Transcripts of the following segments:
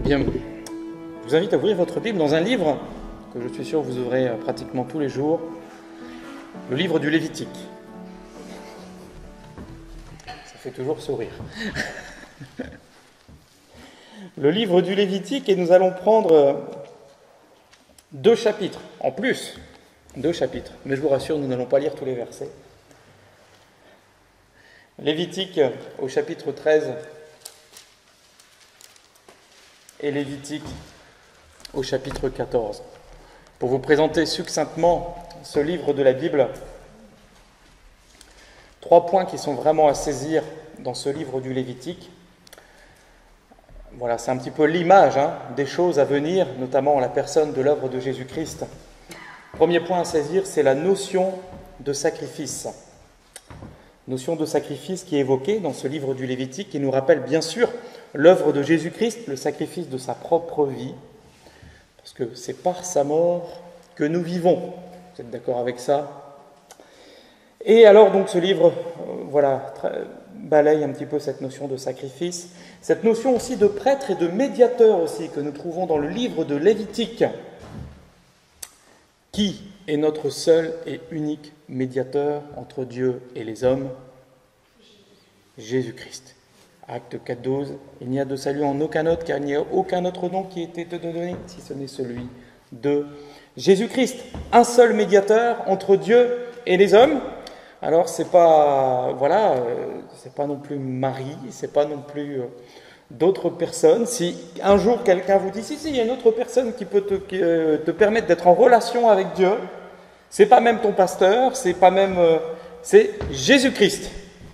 Bien, je vous invite à ouvrir votre Bible dans un livre que je suis sûr vous ouvrez pratiquement tous les jours, le livre du Lévitique. Ça fait toujours sourire. Le livre du Lévitique, et nous allons prendre 2 chapitres, en plus, 2 chapitres, mais je vous rassure, nous n'allons pas lire tous les versets. Lévitique au chapitre 13 et Lévitique au chapitre 14. Pour vous présenter succinctement ce livre de la Bible, 3 points qui sont vraiment à saisir dans ce livre du Lévitique. Voilà, c'est un petit peu l'image des choses à venir, notamment en la personne de l'œuvre de Jésus-Christ. Premier point à saisir, c'est la notion de sacrifice. Notion de sacrifice qui est évoquée dans ce livre du Lévitique, qui nous rappelle bien sûr l'œuvre de Jésus-Christ, le sacrifice de sa propre vie, parce que c'est par sa mort que nous vivons. Vous êtes d'accord avec ça? Et alors donc ce livre, balaye un petit peu cette notion de sacrifice, cette notion aussi de prêtre et de médiateur aussi, que nous trouvons dans le livre de Lévitique. Qui est notre seul et unique médiateur entre Dieu et les hommes? Jésus-Christ. Acte 4.12, il n'y a de salut en aucun autre, car il n'y a aucun autre nom qui ait été donné, si ce n'est celui de Jésus-Christ. Un seul médiateur entre Dieu et les hommes. Alors c'est pas non plus Marie, c'est pas non plus d'autres personnes. Si un jour quelqu'un vous dit, si, il y a une autre personne qui peut te permettre d'être en relation avec Dieu, c'est pas même ton pasteur, c'est Jésus-Christ.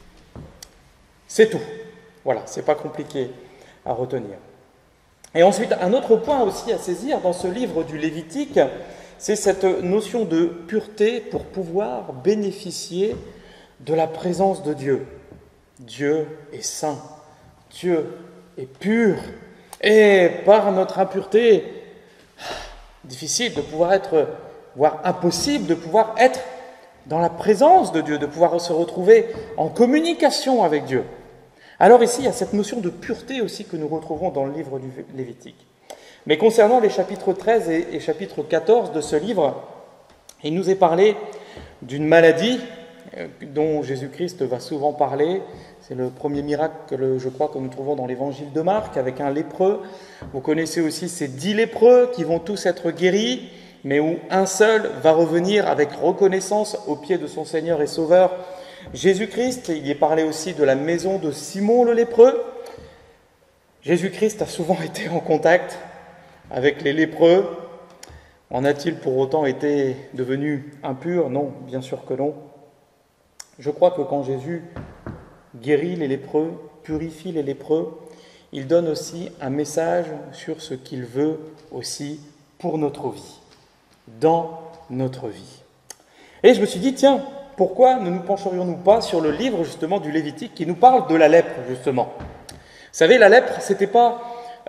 C'est tout. Voilà, c'est pas compliqué à retenir. Et ensuite, un autre point aussi à saisir dans ce livre du Lévitique, c'est cette notion de pureté pour pouvoir bénéficier de la présence de Dieu. Dieu est saint, Dieu est pur, et par notre impureté, difficile de pouvoir être, voire impossible de pouvoir être dans la présence de Dieu, de pouvoir se retrouver en communication avec Dieu. Alors ici, il y a cette notion de pureté aussi que nous retrouvons dans le livre du Lévitique. Mais concernant les chapitres 13 et chapitre 14 de ce livre, il nous est parlé d'une maladie dont Jésus-Christ va souvent parler. C'est le premier miracle, je crois, que nous trouvons dans l'évangile de Marc, avec un lépreux. Vous connaissez aussi ces 10 lépreux qui vont tous être guéris, mais où un seul va revenir avec reconnaissance aux pieds de son Seigneur et Sauveur, Jésus-Christ. Il y est parlé aussi de la maison de Simon le lépreux. Jésus-Christ a souvent été en contact avec les lépreux. En a-t-il pour autant été devenu impur? Non, bien sûr que non. Je crois que quand Jésus guérit les lépreux, purifie les lépreux, il donne aussi un message sur ce qu'il veut aussi pour notre vie, dans notre vie. Et je me suis dit, tiens, pourquoi ne nous pencherions-nous pas sur le livre justement du Lévitique qui nous parle de la lèpre justement? Vous savez, la lèpre, c'était pas...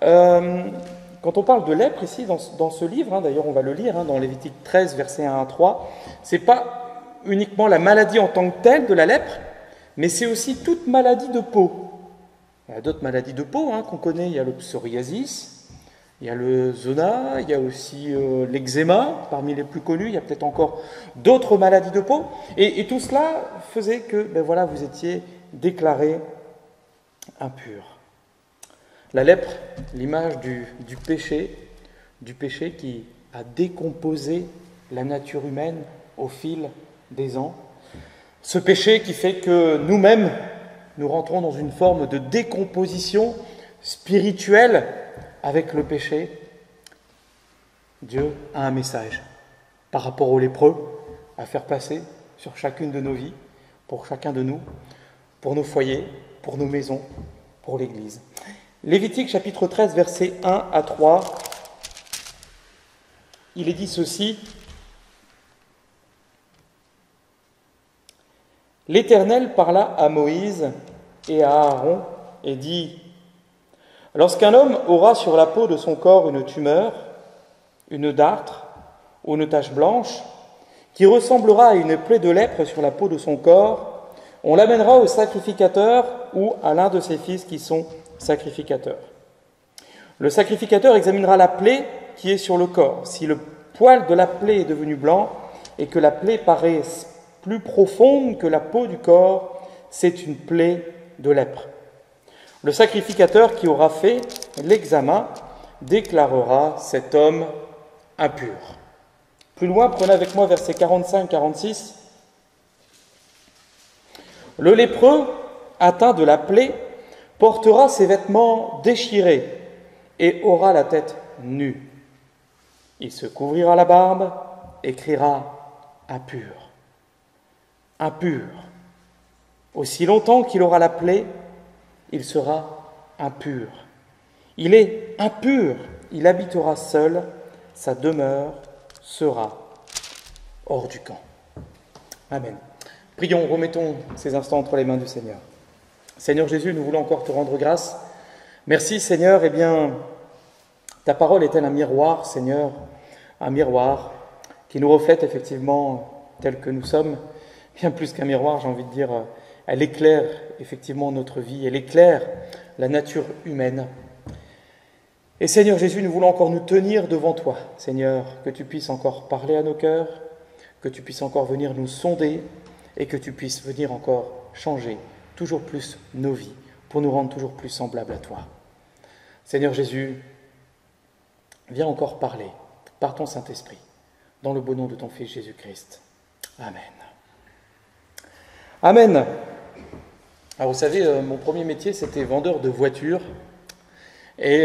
quand on parle de lèpre ici dans ce livre, d'ailleurs on va le lire dans Lévitique 13, versets 1 à 3, c'est pas uniquement la maladie en tant que telle de la lèpre, mais c'est aussi toute maladie de peau. Il y a d'autres maladies de peau qu'on connaît, il y a le psoriasis, il y a le zona, il y a aussi l'eczéma, parmi les plus connus, il y a peut-être encore d'autres maladies de peau. Et tout cela faisait que vous étiez déclaré impur. La lèpre, l'image du péché qui a décomposé la nature humaine au fil des ans. Ce péché qui fait que nous-mêmes, nous rentrons dans une forme de décomposition spirituelle avec le péché. Dieu a un message par rapport aux lépreux à faire passer sur chacune de nos vies, pour chacun de nous, pour nos foyers, pour nos maisons, pour l'Église. Lévitique chapitre 13, versets 1 à 3, il est dit ceci. L'Éternel parla à Moïse et à Aaron et dit: lorsqu'un homme aura sur la peau de son corps une tumeur, une dartre ou une tache blanche, qui ressemblera à une plaie de lèpre sur la peau de son corps, on l'amènera au sacrificateur ou à l'un de ses fils qui sont sacrificateurs. Le sacrificateur examinera la plaie qui est sur le corps. Si le poil de la plaie est devenu blanc et que la plaie paraît plus profonde que la peau du corps, c'est une plaie de lèpre. Le sacrificateur qui aura fait l'examen déclarera cet homme impur. Plus loin, prenez avec moi versets 45-46. Le lépreux, atteint de la plaie, portera ses vêtements déchirés et aura la tête nue. Il se couvrira la barbe et criera « impur, impur ». Aussi longtemps qu'il aura la plaie, il sera impur. Il est impur, il habitera seul, sa demeure sera hors du camp. Amen. Prions, remettons ces instants entre les mains du Seigneur. Seigneur Jésus, nous voulons encore te rendre grâce. Merci Seigneur, eh bien, ta parole est-elle un miroir, Seigneur, un miroir qui nous reflète effectivement tel que nous sommes, bien plus qu'un miroir, j'ai envie de dire, elle éclaire effectivement notre vie, elle éclaire la nature humaine. Et Seigneur Jésus, nous voulons encore nous tenir devant toi, Seigneur, que tu puisses encore parler à nos cœurs, que tu puisses encore venir nous sonder et que tu puisses venir encore changer toujours plus nos vies pour nous rendre toujours plus semblables à toi. Seigneur Jésus, viens encore parler par ton Saint-Esprit, dans le beau nom de ton Fils Jésus-Christ. Amen. Amen. Alors vous savez, mon premier métier, c'était vendeur de voitures. Et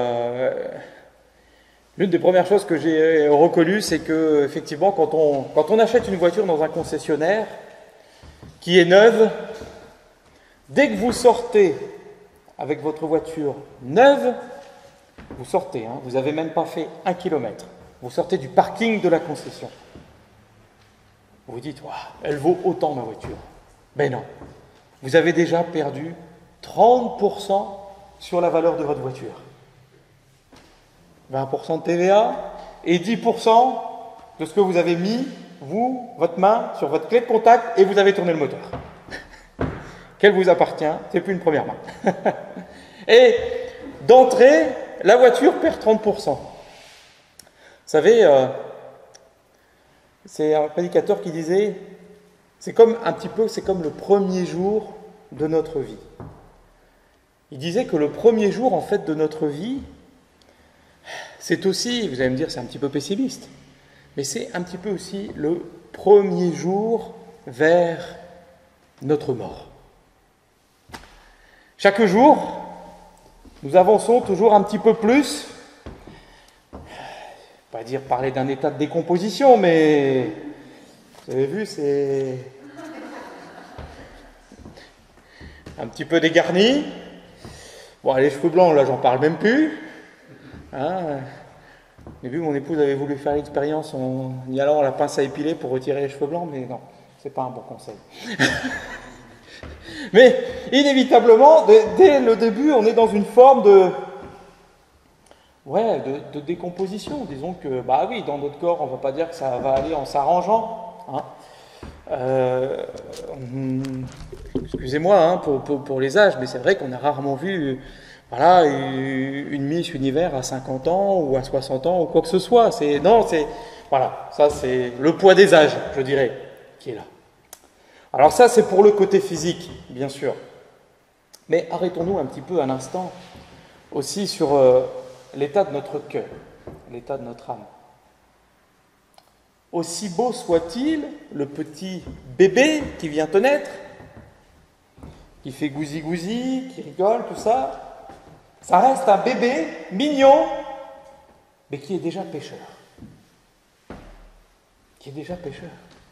l'une des premières choses que j'ai reconnues, c'est que effectivement, quand on achète une voiture dans un concessionnaire qui est neuve, dès que vous sortez avec votre voiture neuve, vous sortez, vous n'avez même pas fait 1 kilomètre. Vous sortez du parking de la concession. Vous vous dites, wow, elle vaut autant ma voiture. Ben non, vous avez déjà perdu 30% sur la valeur de votre voiture. 20% de TVA et 10% de ce que vous avez mis, vous, votre main, sur votre clé de contact et vous avez tourné le moteur. Qu'elle vous appartient, c'est plus une première main. Et d'entrée, la voiture perd 30%. Vous savez, c'est un prédicateur qui disait, c'est comme le premier jour de notre vie. Il disait que le premier jour, en fait, de notre vie, c'est aussi, vous allez me dire, c'est un petit peu pessimiste, mais c'est un petit peu aussi le premier jour vers notre mort. Chaque jour, nous avançons toujours un petit peu plus, pas dire parler d'un état de décomposition, mais vous avez vu, c'est un petit peu dégarni. Bon, les cheveux blancs, là, j'en parle même plus. J'ai vu, mon épouse avait voulu faire l'expérience en y allant à la pince à épiler pour retirer les cheveux blancs, mais non, c'est pas un bon conseil. Mais inévitablement, dès le début, on est dans une forme de décomposition. Disons que, bah oui, dans notre corps, on ne va pas dire que ça va aller en s'arrangeant. Excusez-moi pour les âges, mais c'est vrai qu'on a rarement vu une Miss Univers à 50 ans ou à 60 ans ou quoi que ce soit. Ça c'est le poids des âges, je dirais, qui est là. Alors ça, c'est pour le côté physique, bien sûr. Mais arrêtons-nous un petit peu un instant aussi sur l'état de notre cœur, l'état de notre âme. Aussi beau soit-il, le petit bébé qui vient te naître, qui fait gousi-gousi, qui rigole, tout ça, ça reste un bébé mignon, mais qui est déjà pécheur. Qui est déjà pécheur.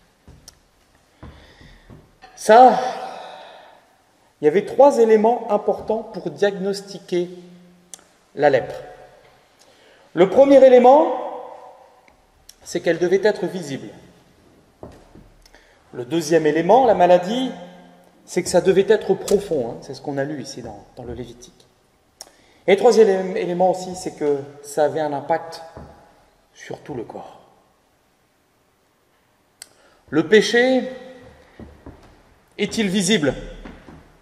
Ça, il y avait 3 éléments importants pour diagnostiquer la lèpre. Le premier élément, c'est qu'elle devait être visible. Le deuxième élément, la maladie, c'est que ça devait être profond. C'est ce qu'on a lu ici dans le Lévitique. Et le troisième élément aussi, c'est que ça avait un impact sur tout le corps. Le péché est-il visible ?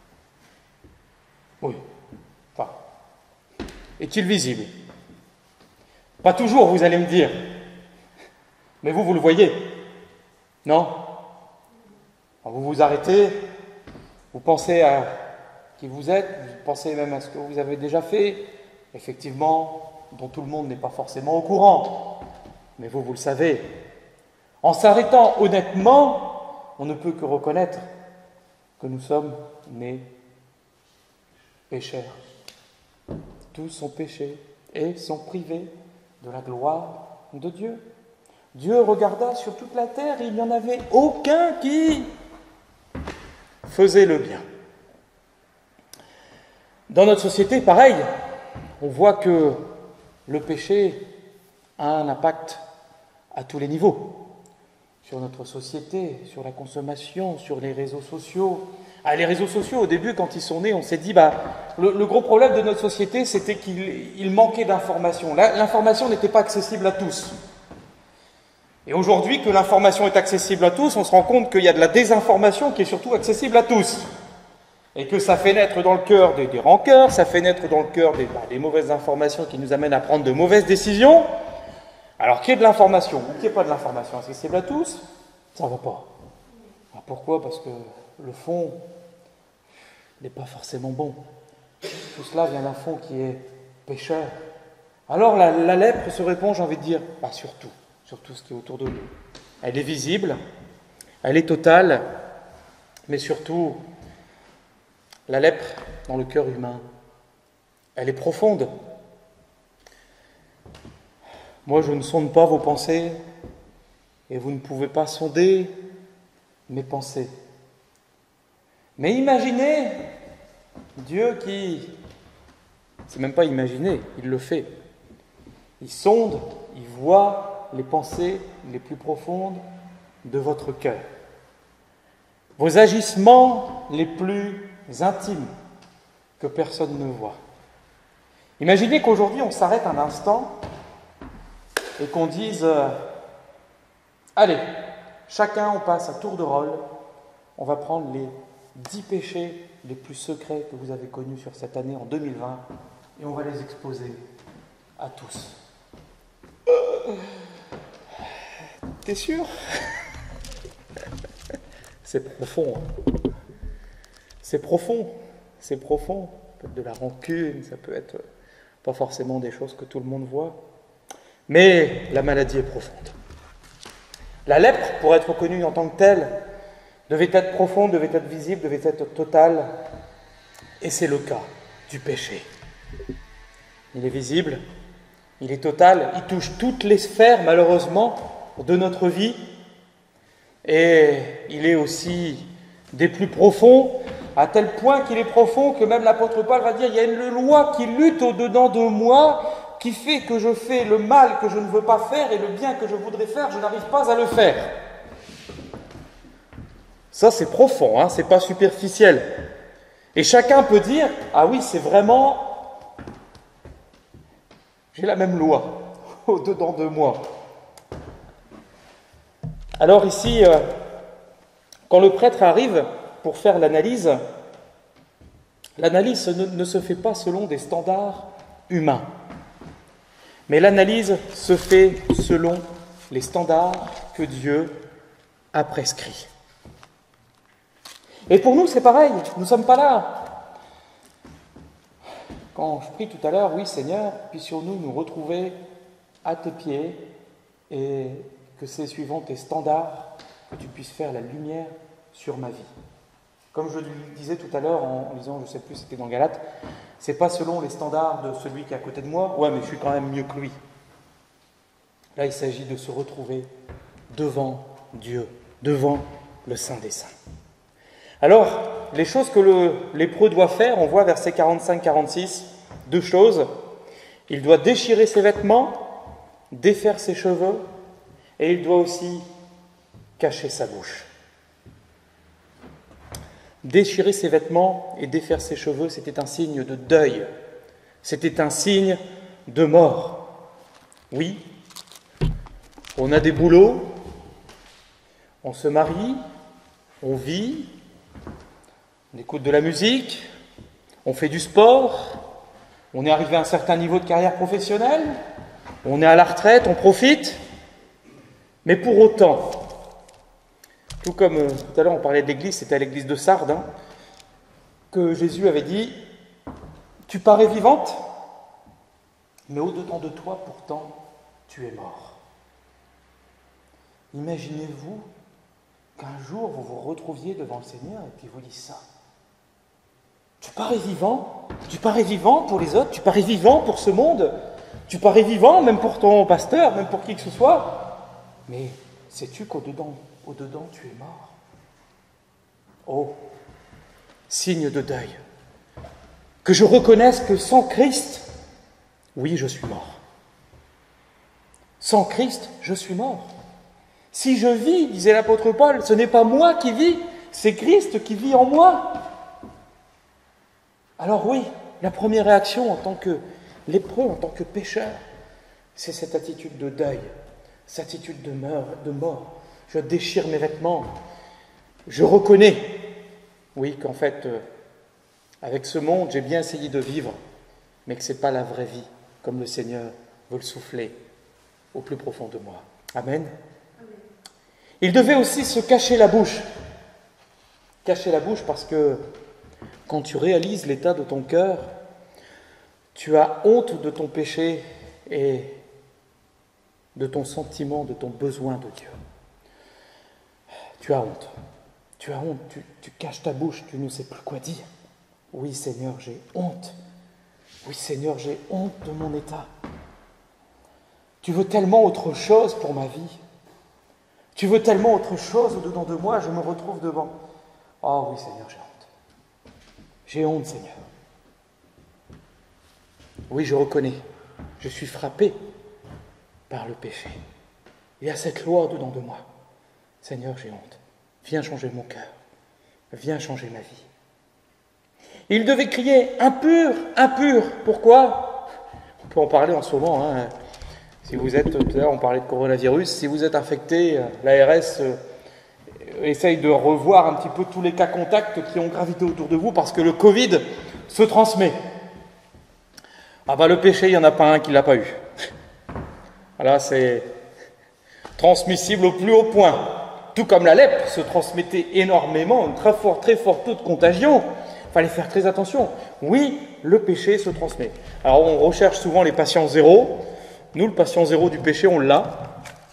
Oui. Enfin, est-il visible? Pas toujours, vous allez me dire. Mais vous le voyez. Non? Alors vous vous arrêtez, vous pensez à qui vous êtes, vous pensez même à ce que vous avez déjà fait, effectivement, dont tout le monde n'est pas forcément au courant. Mais vous le savez. En s'arrêtant honnêtement, on ne peut que reconnaître que nous sommes nés pécheurs. Tous sont péchés et sont privés de la gloire de Dieu. Dieu regarda sur toute la terre et il n'y en avait aucun qui faisait le bien. Dans notre société, pareil, on voit que le péché a un impact à tous les niveaux. Sur notre société, sur la consommation, sur les réseaux sociaux. Les réseaux sociaux, au début, quand ils sont nés, on s'est dit, le gros problème de notre société, c'était qu'il manquait d'informations. L'information n'était pas accessible à tous. Et aujourd'hui, que l'information est accessible à tous, on se rend compte qu'il y a de la désinformation qui est surtout accessible à tous. Et que ça fait naître dans le cœur des rancœurs, ça fait naître dans le cœur des mauvaises informations qui nous amènent à prendre de mauvaises décisions. Alors, qu'il y ait de l'information ou qu'il n'y ait pas de l'information accessible à tous, ça ne va pas. Alors, pourquoi? Parce que le fond n'est pas forcément bon. Tout cela vient d'un fond qui est pécheur. Alors, la lèpre se répand, j'ai envie de dire, sur tout ce qui est autour de nous. Elle est visible, elle est totale, mais surtout, la lèpre dans le cœur humain, elle est profonde. Moi, je ne sonde pas vos pensées, et vous ne pouvez pas sonder mes pensées. Mais imaginez Dieu qui, c'est même pas imaginer, il le fait. Il sonde, il voit les pensées les plus profondes de votre cœur. Vos agissements les plus intimes que personne ne voit. Imaginez qu'aujourd'hui on s'arrête un instant et qu'on dise allez, chacun on passe à tour de rôle, on va prendre les 10 péchés les plus secrets que vous avez connus sur cette année en 2020 et on va les exposer à tous. T'es sûr? C'est profond. C'est profond. C'est profond. Ça peut être de la rancune, ça peut être pas forcément des choses que tout le monde voit. Mais la maladie est profonde. La lèpre, pour être reconnue en tant que telle, devait être profonde, devait être visible, devait être totale. Et c'est le cas du péché. Il est visible, il est total, il touche toutes les sphères, malheureusement, de notre vie. Et il est aussi des plus profonds, à tel point qu'il est profond que même l'apôtre Paul va dire il y a une loi qui lutte au-dedans de moi, qui fait que je fais le mal que je ne veux pas faire et le bien que je voudrais faire, je n'arrive pas à le faire. Ça, c'est profond, c'est pas superficiel. Et chacun peut dire ah oui, c'est vraiment, j'ai la même loi au-dedans de moi. Alors ici, quand le prêtre arrive pour faire l'analyse ne se fait pas selon des standards humains, mais l'analyse se fait selon les standards que Dieu a prescrits. Et pour nous, c'est pareil, nous ne sommes pas là. Quand je prie tout à l'heure, oui Seigneur, puissions-nous nous retrouver à tes pieds et que c'est suivant tes standards que tu puisses faire la lumière sur ma vie. Comme je le disais tout à l'heure en lisant, je ne sais plus, c'était dans Galates, c'est pas selon les standards de celui qui est à côté de moi, ouais mais je suis quand même mieux que lui. Là il s'agit de se retrouver devant Dieu, devant le Saint des Saints. Alors, les choses que le lépreux doit faire, on voit versets 45-46, 2 choses. Il doit déchirer ses vêtements, défaire ses cheveux, et il doit aussi cacher sa bouche. Déchirer ses vêtements et défaire ses cheveux, c'était un signe de deuil. C'était un signe de mort. Oui, on a des boulots, on se marie, on vit, on écoute de la musique, on fait du sport, On est arrivé à un certain niveau de carrière professionnelle, on est à la retraite, on profite, mais pour autant, tout comme tout à l'heure on parlait de l'église, c'était à l'église de Sardes, que Jésus avait dit « Tu parais vivante, mais au-dedans de toi, pourtant, tu es mort. » Imaginez-vous qu'un jour vous vous retrouviez devant le Seigneur et qu'il vous dise ça. Tu parais vivant pour les autres, tu parais vivant pour ce monde, tu parais vivant même pour ton pasteur, même pour qui que ce soit, mais sais-tu qu'au-dedans, tu es mort? Oh, signe de deuil, que je reconnaisse que sans Christ, oui, je suis mort. Sans Christ, je suis mort. Si je vis, disait l'apôtre Paul, ce n'est pas moi qui vis, c'est Christ qui vit en moi. Alors oui, la première réaction en tant que lépreux, en tant que pécheur, c'est cette attitude de deuil, cette attitude de mort. Je déchire mes vêtements. Je reconnais, oui, qu'en fait, avec ce monde, j'ai bien essayé de vivre, mais que ce n'est pas la vraie vie, comme le Seigneur veut le souffler au plus profond de moi. Amen. Il devait aussi se cacher la bouche. Cacher la bouche parce que quand tu réalises l'état de ton cœur, tu as honte de ton péché et de ton sentiment, de ton besoin de Dieu. Tu as honte. Tu as honte, tu caches ta bouche, tu ne sais plus quoi dire. Oui Seigneur, j'ai honte. Oui Seigneur, j'ai honte de mon état. Tu veux tellement autre chose pour ma vie. Tu veux tellement autre chose au-dedans de moi, je me retrouve devant. Oh oui Seigneur, j'ai honte. J'ai honte Seigneur. Oui, je reconnais, je suis frappé par le péché. Il y a cette loi au-dedans de moi. Seigneur, j'ai honte. Viens changer mon cœur. Viens changer ma vie. Il devait crier « impur, impur ». Pourquoi? On peut en parler en ce moment. Si vous êtes, tout à l'heure on parlait de coronavirus, si vous êtes infecté, l'ARS essaye de revoir un petit peu tous les cas contacts qui ont gravité autour de vous parce que le Covid se transmet. Ah bah le péché, il n'y en a pas un qui ne l'a pas eu. Voilà, c'est transmissible au plus haut point. Tout comme la lèpre se transmettait énormément, une très fort taux de contagion. Il fallait faire très attention. Oui, le péché se transmet. Alors on recherche souvent les patients zéro. Nous, le patient zéro du péché, on l'a.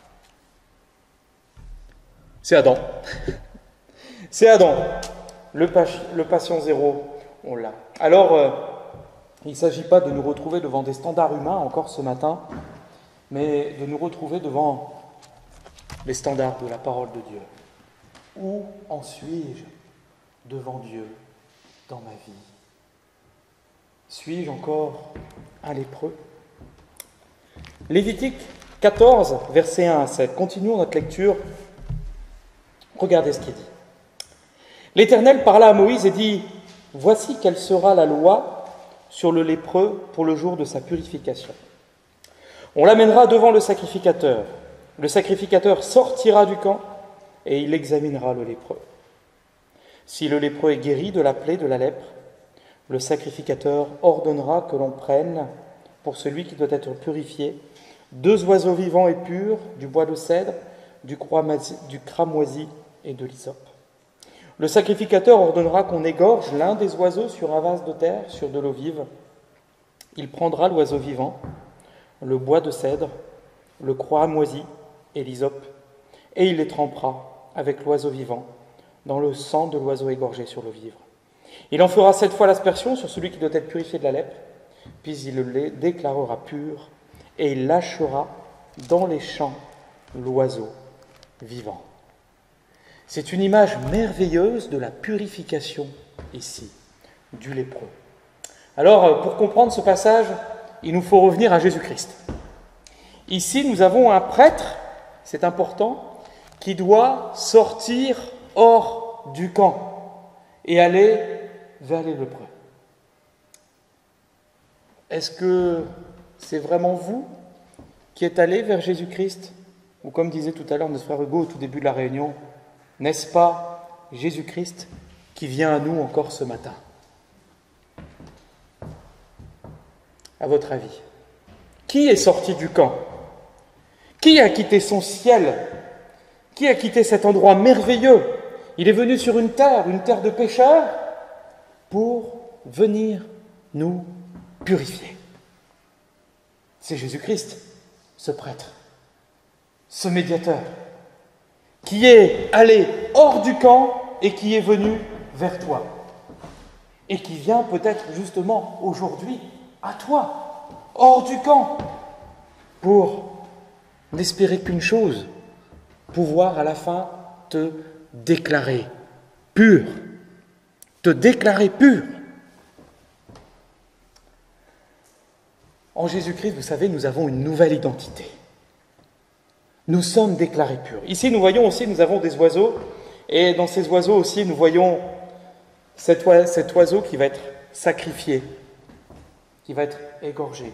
C'est Adam. C'est Adam. Le patient zéro, on l'a. Alors, il ne s'agit pas de nous retrouver devant des standards humains encore ce matin, mais de nous retrouver devant les standards de la parole de Dieu. Où en suis-je devant Dieu dans ma vie? Suis-je encore un lépreux? Lévitique 14, versets 1 à 7. Continuons notre lecture. Regardez ce qu'il dit. L'Éternel parla à Moïse et dit « Voici quelle sera la loi sur le lépreux pour le jour de sa purification. On l'amènera devant le sacrificateur. Le sacrificateur sortira du camp et il examinera le lépreux. Si le lépreux est guéri de la plaie de la lèpre, le sacrificateur ordonnera que l'on prenne, pour celui qui doit être purifié, 2 oiseaux vivants et purs, du bois de cèdre, du cramoisi et de l'hysope. Le sacrificateur ordonnera qu'on égorge l'un des oiseaux sur un vase de terre, sur de l'eau vive. Il prendra l'oiseau vivant, le bois de cèdre, le cramoisi et l'hysope, et il les trempera avec l'oiseau vivant dans le sang de l'oiseau égorgé sur l'eau vive. Il en fera 7 fois l'aspersion sur celui qui doit être purifié de la lèpre, puis il le déclarera pur, et il lâchera dans les champs l'oiseau vivant. C'est une image merveilleuse de la purification ici, du lépreux. Alors, pour comprendre ce passage, il nous faut revenir à Jésus-Christ. Ici, nous avons un prêtre, c'est important, qui doit sortir hors du camp et aller vers les lépreux. Est-ce que c'est vraiment vous qui êtes allés vers Jésus-Christ? Ou comme disait tout à l'heure notre frère Hugo au tout début de la réunion, n'est-ce pas Jésus-Christ qui vient à nous encore ce matin? à votre avis? Qui est sorti du camp? Qui a quitté son ciel? Qui a quitté cet endroit merveilleux? Il est venu sur une terre de pécheurs, pour venir nous purifier. C'est Jésus-Christ, ce prêtre, ce médiateur, qui est allé hors du camp et qui est venu vers toi. Et qui vient peut-être justement aujourd'hui à toi, hors du camp, pour n'espérer qu'une chose, pouvoir à la fin te déclarer pur. Te déclarer pur. En Jésus-Christ, vous savez, nous avons une nouvelle identité. Nous sommes déclarés purs. Ici, nous voyons aussi, nous avons des oiseaux, et dans ces oiseaux aussi, nous voyons cet oiseau qui va être sacrifié, qui va être égorgé.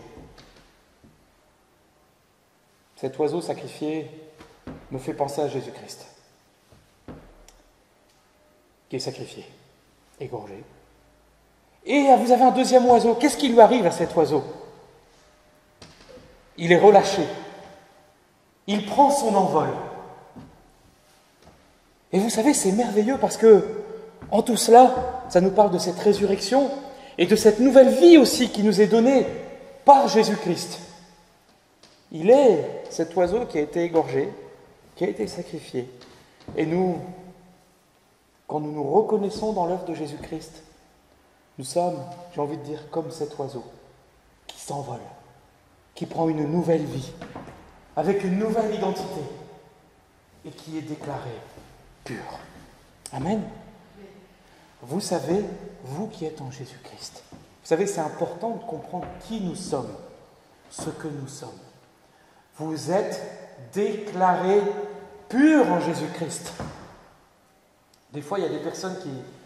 Cet oiseau sacrifié me fait penser à Jésus-Christ, qui est sacrifié, égorgé. Et vous avez un deuxième oiseau. Qu'est-ce qui lui arrive à cet oiseau? Il est relâché. Il prend son envol. Et vous savez, c'est merveilleux parce que, en tout cela, ça nous parle de cette résurrection et de cette nouvelle vie aussi qui nous est donnée par Jésus-Christ. Il est cet oiseau qui a été égorgé, qui a été sacrifié. Et nous, quand nous nous reconnaissons dans l'œuvre de Jésus-Christ, nous sommes, j'ai envie de dire, comme cet oiseau qui s'envole, qui prend une nouvelle vie, avec une nouvelle identité, et qui est déclaré pur. Amen. Vous savez, vous qui êtes en Jésus-Christ, vous savez, c'est important de comprendre qui nous sommes, ce que nous sommes. Vous êtes déclarés purs en Jésus-Christ. Des fois, il y a des personnes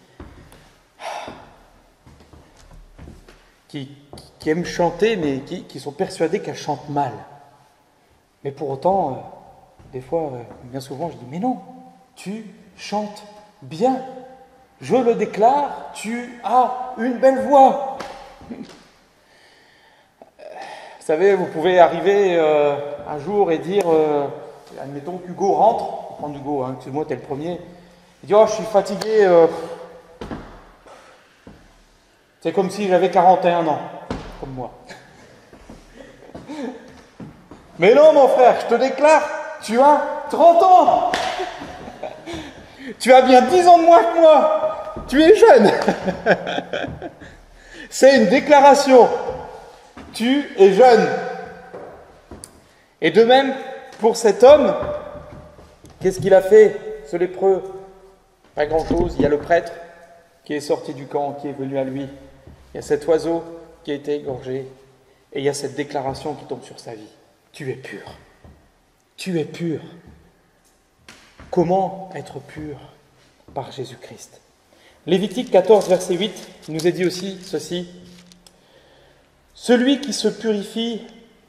qui aiment chanter, mais qui sont persuadées qu'elles chantent mal. Mais pour autant, des fois, bien souvent, je dis, mais non, tu chantes bien. Je le déclare, tu as une belle voix. Vous savez, vous pouvez arriver un jour et dire, admettons qu'Hugo rentre, on va prendre Hugo, hein, excuse-moi, t'es le premier, il dit, oh, je suis fatigué, c'est comme si j'avais 41 ans, comme moi. Mais non, mon frère, je te déclare, tu as 30 ans. Tu as bien 10 ans de moins que moi. Tu es jeune. C'est une déclaration. Tu es jeune. Et de même, pour cet homme, qu'est-ce qu'il a fait, ce lépreux? Pas grand-chose. Il y a le prêtre qui est sorti du camp, qui est venu à lui. Il y a cet oiseau qui a été égorgé. Et il y a cette déclaration qui tombe sur sa vie. Tu es pur. Tu es pur. Comment être pur? Par Jésus-Christ. Lévitique 14, verset 8, il nous est dit aussi ceci. Celui qui se purifie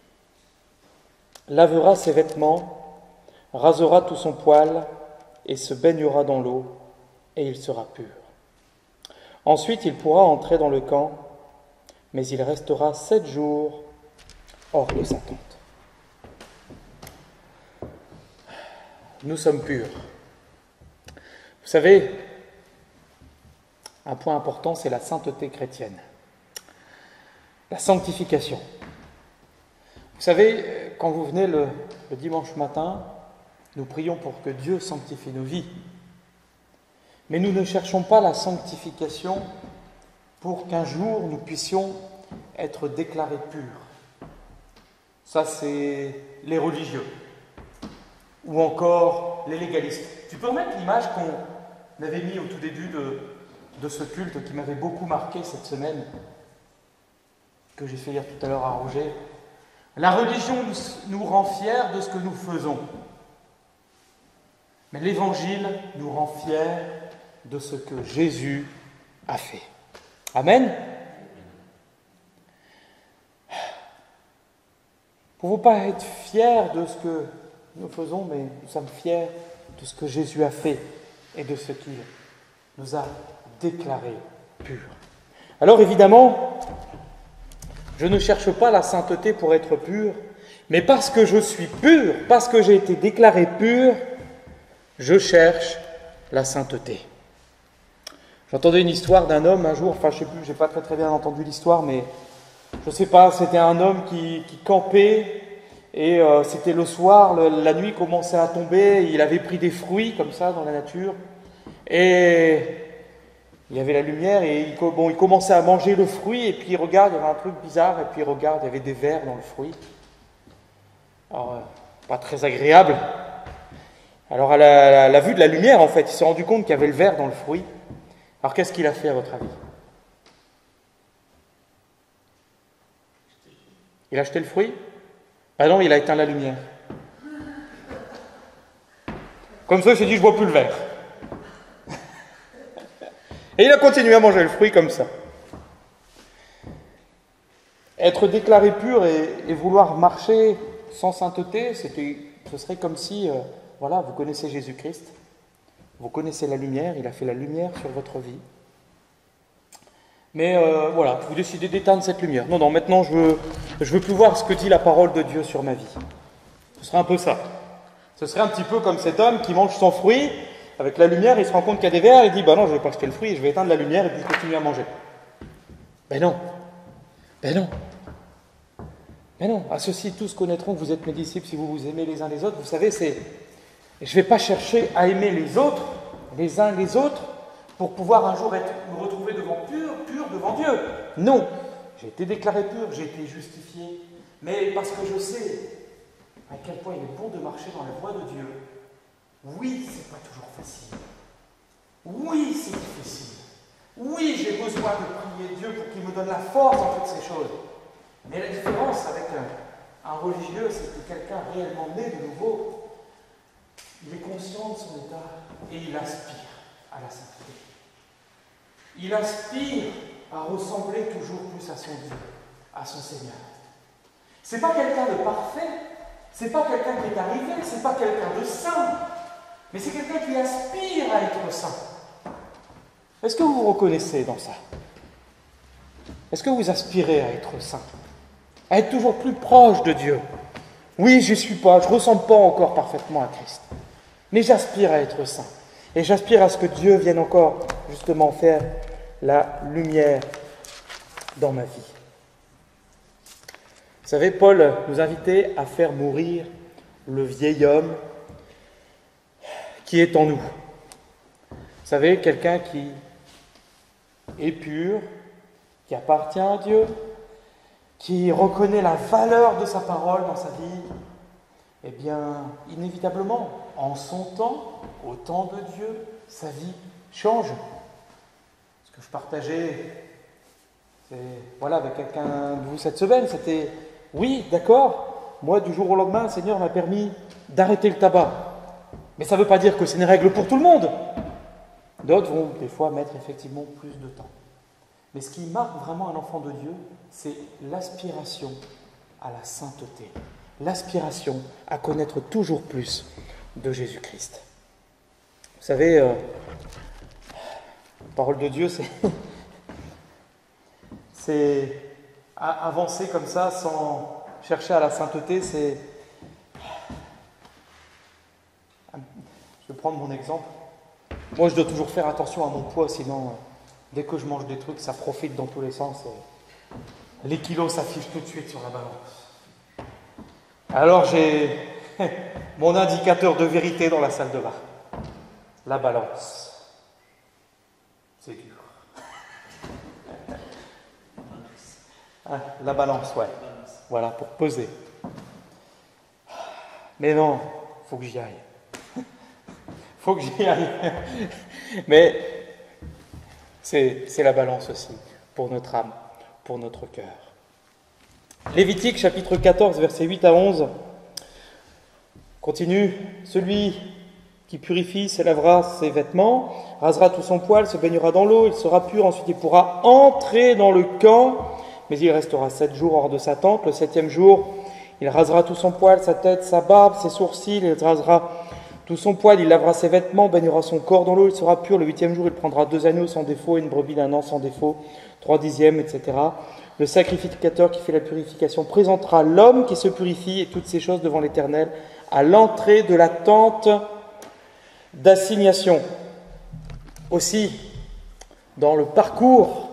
lavera ses vêtements, rasera tout son poil et se baignera dans l'eau, et il sera pur. Ensuite, il pourra entrer dans le camp, mais il restera 7 jours hors de sa tente. Nous sommes purs. Vous savez, un point important, c'est la sainteté chrétienne. La sanctification. Vous savez, quand vous venez le dimanche matin, nous prions pour que Dieu sanctifie nos vies. Mais nous ne cherchons pas la sanctification pour qu'un jour nous puissions être déclarés purs. Ça, c'est les religieux. Ou encore les légalistes. Tu peux remettre l'image qu'on avait mis au tout début de ce culte qui m'avait beaucoup marqué cette semaine, que j'ai fait lire tout à l'heure à Roger. La religion nous rend fiers de ce que nous faisons. Mais l'Évangile nous rend fiers de ce que Jésus a fait. Amen. Pour ne pas être fiers de ce que nous faisons, mais nous sommes fiers de ce que Jésus a fait et de ce qu'il nous a déclarés purs. Alors évidemment, Je ne cherche pas la sainteté pour être pur, mais parce que je suis pur, parce que j'ai été déclaré pur, je cherche la sainteté. J'entendais une histoire d'un homme un jour, enfin je ne sais plus, je n'ai pas très bien entendu l'histoire, mais je ne sais pas, c'était un homme qui campait, et c'était le soir, la nuit commençait à tomber, il avait pris des fruits comme ça dans la nature, et il y avait la lumière, et il commençait à manger le fruit, et puis il regarde, il y avait un truc bizarre, et puis il regarde, il y avait des vers dans le fruit. Alors, pas très agréable. Alors, à la vue de la lumière, en fait, il s'est rendu compte qu'il y avait le ver dans le fruit. Alors, qu'est-ce qu'il a fait, à votre avis? Il a acheté le fruit? Ah non, il a éteint la lumière. Comme ça, il s'est dit, je ne vois plus le ver. Et il a continué à manger le fruit comme ça. Être déclaré pur et vouloir marcher sans sainteté, ce serait comme si, voilà, vous connaissez Jésus-Christ, vous connaissez la lumière, il a fait la lumière sur votre vie. Mais voilà, vous décidez d'éteindre cette lumière. Non, non, maintenant je veux plus voir ce que dit la parole de Dieu sur ma vie. Ce serait un peu ça. Ce serait un petit peu comme cet homme qui mange son fruit, avec la lumière, il se rend compte qu'il y a des vers, il dit, bah non, je ne vais pas acheter le fruit, je vais éteindre la lumière et puis continuer à manger. Ben non. Ben non. Mais non, à ceux-ci tous connaîtront que vous êtes mes disciples si vous vous aimez les uns les autres. Vous savez, je ne vais pas chercher à aimer les autres, les uns les autres, pour pouvoir un jour me retrouver pur devant Dieu. Non, j'ai été déclaré pur, j'ai été justifié, mais parce que je sais à quel point il est bon de marcher dans la voie de Dieu. Oui, c'est pas toujours facile. Oui, c'est difficile. Oui, j'ai besoin de prier Dieu pour qu'il me donne la force dans toutes ces choses. Mais la différence avec un religieux, c'est que quelqu'un réellement né de nouveau, il est conscient de son état et il aspire à la sainteté. Il aspire à ressembler toujours plus à son Dieu, à son Seigneur. C'est pas quelqu'un de parfait, c'est pas quelqu'un qui est arrivé, c'est pas quelqu'un de saint, mais c'est quelqu'un qui aspire à être saint. Est-ce que vous vous reconnaissez dans ça? Est-ce que vous aspirez à être saint? À être toujours plus proche de Dieu? Oui, je n'y suis pas, je ne ressemble pas encore parfaitement à Christ. Mais j'aspire à être saint. Et j'aspire à ce que Dieu vienne encore, justement, faire la lumière dans ma vie. Vous savez, Paul nous invitait à faire mourir le vieil homme qui est en nous. Vous savez, quelqu'un qui est pur, qui appartient à Dieu, qui reconnaît la valeur de sa parole dans sa vie, eh bien, inévitablement, en son temps, au temps de Dieu, sa vie change. Ce que je partageais avec quelqu'un de vous cette semaine, c'était, oui, d'accord, moi, du jour au lendemain, le Seigneur m'a permis d'arrêter le tabac. Mais ça ne veut pas dire que c'est une règle pour tout le monde. D'autres vont, des fois, mettre effectivement plus de temps. Mais ce qui marque vraiment un enfant de Dieu, c'est l'aspiration à la sainteté, l'aspiration à connaître toujours plus de Jésus-Christ. Vous savez, la parole de Dieu, c'est avancer comme ça sans chercher à la sainteté, c'est... Je vais prendre mon exemple. Moi, je dois toujours faire attention à mon poids, sinon... Dès que je mange des trucs, ça profite dans tous les sens. Et les kilos s'affichent tout de suite sur la balance. Alors j'ai mon indicateur de vérité dans la salle de bain. La balance. C'est dur. Ah, la balance, ouais. Voilà, pour peser. Mais non, faut que j'y aille. Faut que j'y aille. Mais... C'est la balance aussi, pour notre âme, pour notre cœur. Lévitique, chapitre 14, versets 8 à 11, continue. Celui qui purifie se lavera ses vêtements, rasera tout son poil, se baignera dans l'eau, il sera pur, ensuite il pourra entrer dans le camp, mais il restera 7 jours hors de sa tente. Le 7e jour, il rasera tout son poil, sa tête, sa barbe, ses sourcils, il rasera tout son poil, il lavera ses vêtements, baignera son corps dans l'eau, il sera pur. Le 8e jour, il prendra 2 agneaux sans défaut et une brebis d'1 an sans défaut, 3 dixièmes, etc. le sacrificateur qui fait la purification, présentera l'homme qui se purifie et toutes ces choses devant l'Éternel à l'entrée de la tente d'assignation. Aussi, dans le parcours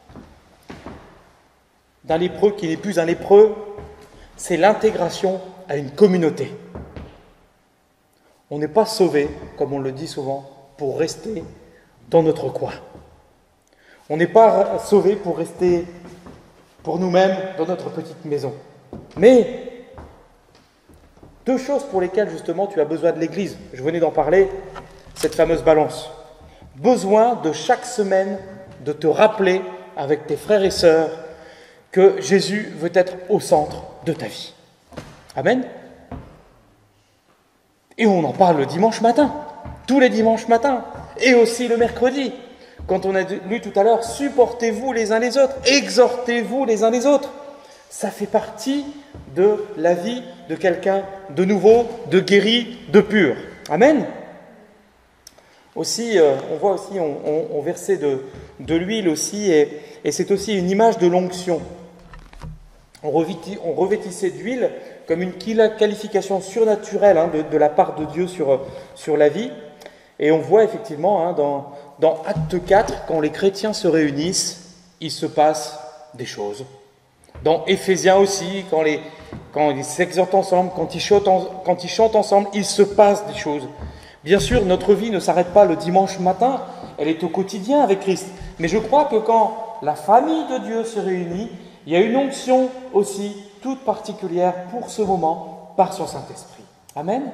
d'un lépreux qui n'est plus un lépreux, c'est l'intégration à une communauté. On n'est pas sauvé, comme on le dit souvent, pour rester dans notre coin. On n'est pas sauvé pour rester pour nous-mêmes dans notre petite maison. Mais deux choses pour lesquelles justement tu as besoin de l'Église. Je venais d'en parler, cette fameuse balance. Besoin de chaque semaine de te rappeler avec tes frères et sœurs que Jésus veut être au centre de ta vie. Amen. Et on en parle le dimanche matin, tous les dimanches matins, et aussi le mercredi. Quand on a lu tout à l'heure, supportez-vous les uns les autres, exhortez-vous les uns les autres. Ça fait partie de la vie de quelqu'un de nouveau, de guéri, de pur. Amen. Aussi, on voit aussi, on versait de l'huile aussi, et c'est aussi une image de l'onction. On revêtissait d'huile comme une qualification surnaturelle de la part de Dieu sur la vie. Et on voit effectivement dans Acte 4, quand les chrétiens se réunissent, il se passe des choses. Dans Éphésiens aussi, quand ils s'exhortent ensemble, quand ils chantent ensemble, il se passe des choses. Bien sûr, notre vie ne s'arrête pas le dimanche matin, elle est au quotidien avec Christ. Mais je crois que quand la famille de Dieu se réunit, il y a une onction aussi toute particulière pour ce moment par son Saint-Esprit. Amen.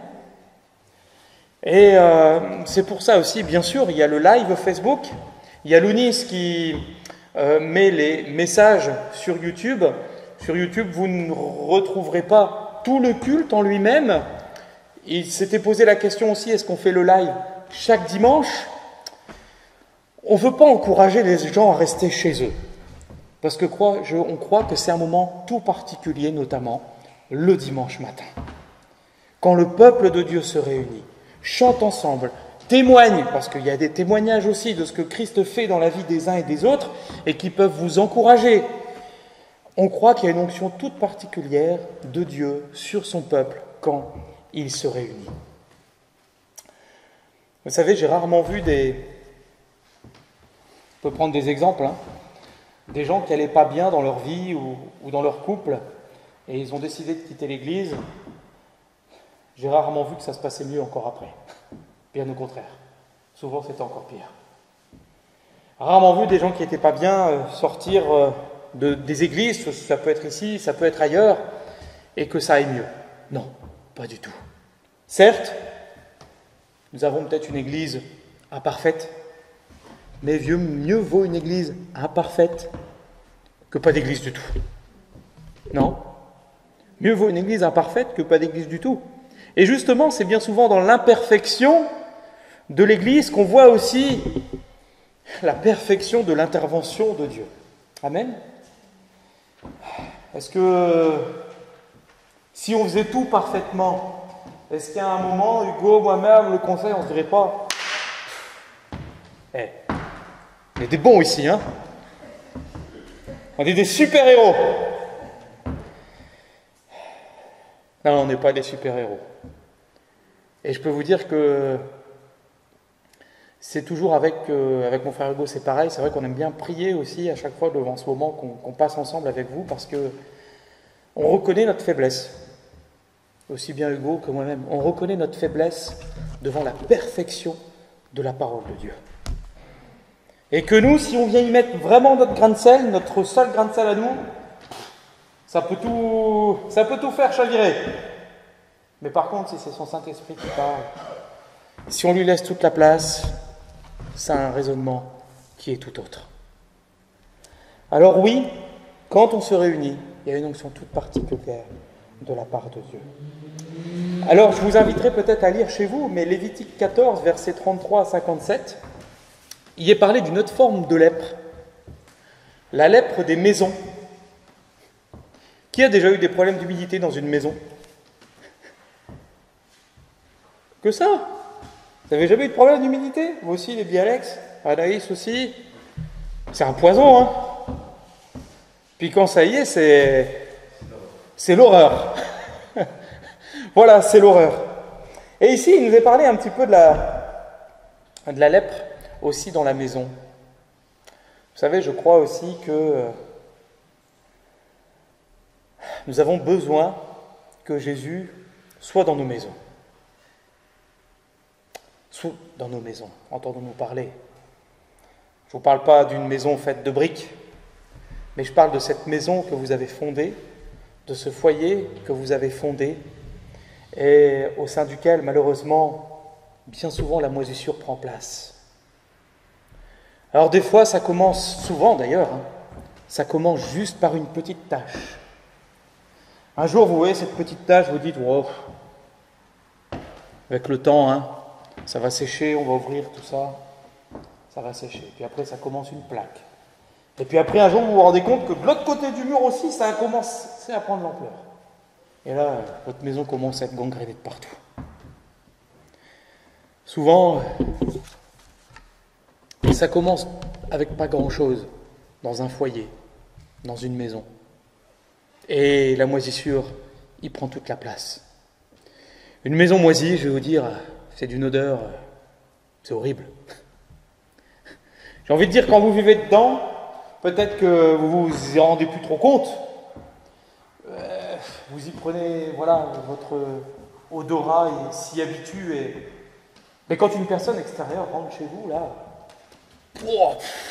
Et c'est pour ça aussi, bien sûr, il y a le live Facebook, il y a Lounis qui met les messages sur YouTube. Sur YouTube, vous ne retrouverez pas tout le culte en lui-même. Il s'était posé la question aussi, est-ce qu'on fait le live chaque dimanche? On ne veut pas encourager les gens à rester chez eux. Parce que on croit que c'est un moment tout particulier, notamment le dimanche matin. Quand le peuple de Dieu se réunit, chante ensemble, témoigne, parce qu'il y a des témoignages aussi de ce que Christ fait dans la vie des uns et des autres, et qui peuvent vous encourager. On croit qu'il y a une onction toute particulière de Dieu sur son peuple quand il se réunit. Vous savez, j'ai rarement vu on peut prendre des exemples, des gens qui n'allaient pas bien dans leur vie ou dans leur couple, et ils ont décidé de quitter l'Église. J'ai rarement vu que ça se passait mieux encore après. Bien au contraire. Souvent, c'était encore pire. Rarement vu des gens qui n'étaient pas bien sortir des églises, ça peut être ici, ça peut être ailleurs, et que ça aille mieux. Non, pas du tout. Certes, nous avons peut-être une église imparfaite, mais mieux vaut une église imparfaite que pas d'église du tout. Non. Mieux vaut une église imparfaite que pas d'église du tout. Et justement, c'est bien souvent dans l'imperfection de l'Église qu'on voit aussi la perfection de l'intervention de Dieu. Amen. Est-ce que si on faisait tout parfaitement, est-ce qu'à un moment, Hugo, moi-même, le conseil, on ne se dirait pas on est des bons ici, hein? On est des super-héros. Non, on n'est pas des super-héros. Et je peux vous dire que c'est toujours avec mon frère Hugo, c'est pareil. C'est vrai qu'on aime bien prier aussi à chaque fois devant ce moment qu'on passe ensemble avec vous, parce que on reconnaît notre faiblesse. Aussi bien Hugo que moi-même. On reconnaît notre faiblesse devant la perfection de la parole de Dieu. Et que nous, si on vient y mettre vraiment notre grain de sel, notre seul grain de sel à nous, ça peut tout faire chavirer. Mais par contre, si c'est son Saint-Esprit qui parle, si on lui laisse toute la place, ça a un raisonnement qui est tout autre. Alors oui, quand on se réunit, il y a une onction toute particulière de la part de Dieu. Alors, je vous inviterai peut-être à lire chez vous, mais Lévitique 14, versets 33 à 57, il est parlé d'une autre forme de lèpre, la lèpre des maisons. Qui a déjà eu des problèmes d'humidité dans une maison? Que ça? Vous n'avez jamais eu de problème d'humidité? Vous aussi, les Bialex? Anaïs aussi? C'est un poison, hein? Puis quand ça y est, c'est l'horreur. Voilà, c'est l'horreur. Et ici, il nous est parlé un petit peu de la lèpre aussi dans la maison. Vous savez, je crois aussi que nous avons besoin que Jésus soit dans nos maisons. Soit dans nos maisons, entendons-nous parler. Je ne vous parle pas d'une maison faite de briques, mais je parle de cette maison que vous avez fondée, de ce foyer que vous avez fondé, et au sein duquel, malheureusement, bien souvent, la moisissure prend place. Alors des fois, ça commence, souvent d'ailleurs, ça commence juste par une petite tâche. Un jour, vous voyez cette petite tâche, vous dites, wow, avec le temps, ça va sécher, on va ouvrir tout ça, ça va sécher. Puis après, ça commence une plaque. Et puis après, un jour, vous vous rendez compte que de l'autre côté du mur aussi, ça a commencé à prendre l'ampleur. Et là, votre maison commence à être gangrénée de partout. Souvent, ça commence avec pas grand-chose, dans un foyer, dans une maison. Et la moisissure, il prend toute la place. Une maison moisie, je vais vous dire, c'est d'une odeur, c'est horrible. J'ai envie de dire, quand vous vivez dedans, peut-être que vous vous y rendez plus trop compte. Vous y prenez, voilà, votre odorat s'y habitue. Mais quand une personne extérieure rentre chez vous, là... Oh.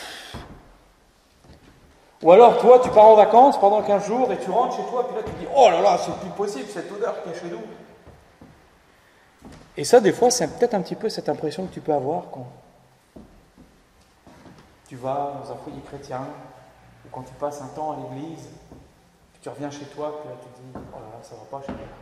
Ou alors, toi, tu pars en vacances pendant 15 jours et tu rentres chez toi, puis là, tu dis, oh là là, c'est plus possible, cette odeur qui est chez nous. Et ça, des fois, c'est peut-être un petit peu cette impression que tu peux avoir quand tu vas dans un foyer chrétien, ou quand tu passes un temps à l'église, puis tu reviens chez toi, puis là, tu te dis, oh là là, ça va pas chez moi.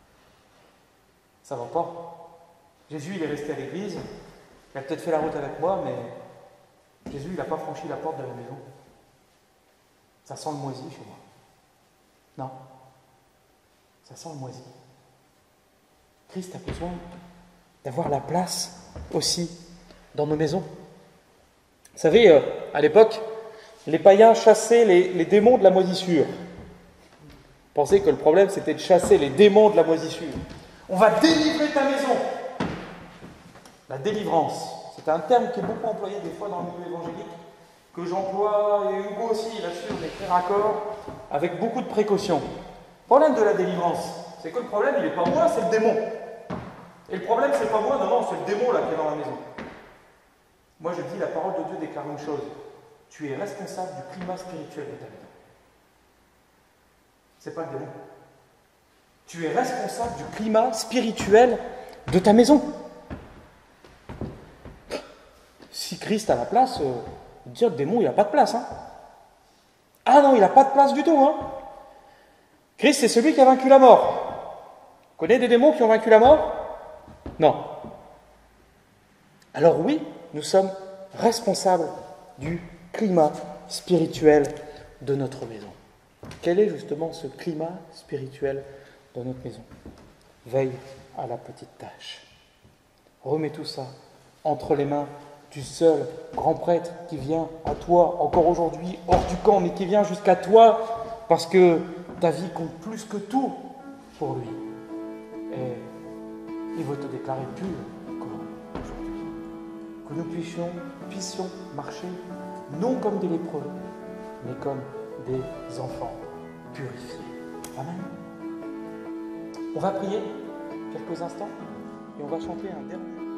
Ça va pas. Jésus, il est resté à l'église, il a peut-être fait la route avec moi, mais Jésus, il n'a pas franchi la porte de la maison. Ça sent le moisi chez moi. Non. Ça sent le moisi. Christ a besoin d'avoir la place aussi dans nos maisons. Vous savez, à l'époque, les païens chassaient les démons de la moisissure. Ils pensaient que le problème, c'était de chasser les démons de la moisissure. On va délivrer ta maison. La délivrance. C'est un terme qui est beaucoup employé des fois dans le milieu évangélique, que j'emploie, et Hugo aussi, là-dessus, on est très raccord, avec beaucoup de précautions. Le problème de la délivrance, c'est que le problème, il n'est pas moi, c'est le démon. Et le problème, c'est pas moi, non, c'est le démon là qui est dans la maison. Moi, je dis, la parole de Dieu déclare une chose. Tu es responsable du climat spirituel de ta maison. C'est pas le démon. Tu es responsable du climat spirituel de ta maison. Si Christ a la place, dire le démon, il n'a pas de place. Ah non, il n'a pas de place du tout. Christ, c'est celui qui a vaincu la mort. Vous connaissez des démons qui ont vaincu la mort? Non. Alors oui, nous sommes responsables du climat spirituel de notre maison. Quel est justement ce climat spirituel de notre maison? Veille à la petite tâche. Remets tout ça entre les mains du seul grand prêtre qui vient à toi, encore aujourd'hui, hors du camp, mais qui vient jusqu'à toi, parce que ta vie compte plus que tout pour lui. Et il veut te déclarer pur comme aujourd'hui. Que nous puissions marcher, non comme des lépreux, mais comme des enfants purifiés. Amen. On va prier quelques instants et on va chanter un dernier.